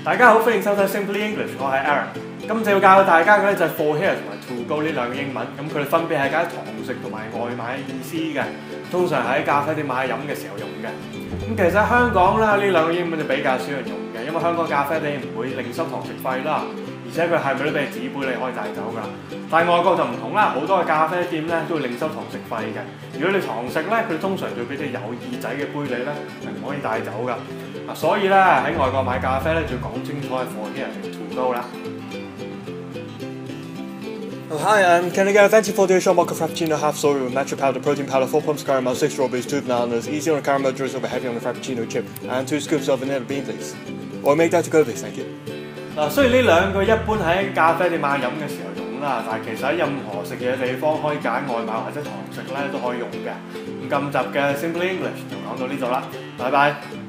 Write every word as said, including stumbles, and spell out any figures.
大家好，歡迎收睇 Simply English， 我係 Aaron。今次要教大家嘅咧就係 for here 同埋 to go 呢兩個英文，咁佢哋分別係解堂食同埋外賣嘅意思嘅，通常喺咖啡店買飲嘅時候用嘅。咁其實喺香港啦，呢兩個英文就比較少人用嘅，因為香港咖啡店唔會另收堂食費啦，而且佢係咪都俾紙杯你可以帶走㗎。但係外國就唔同啦，好多嘅咖啡店咧都會另收堂食費嘅。如果你堂食咧，佢哋通常就會俾啲有耳仔嘅杯你咧，係唔可以帶走㗎。啊，所以咧喺外國買咖啡咧，就要講清楚係 for here 定 to go 啦。 Oh, hi, um, can I get a venti forty-eight shot mocha frappuccino, half soy with matcha powder, protein powder, four pumps caramel, six strawberries, two bananas, easy on the caramel drizzle but heavy on the frappuccino chip, and two scoops of vanilla bean, please. Or make that to go, please, thank you. 嗱，雖然呢兩個一般喺咖啡店買飲嘅時候用啦，但係其實喺任何食嘢地方可以揀外賣或者堂食咧都可以用嘅。咁今集嘅 Simply English 就講到呢度啦，拜拜。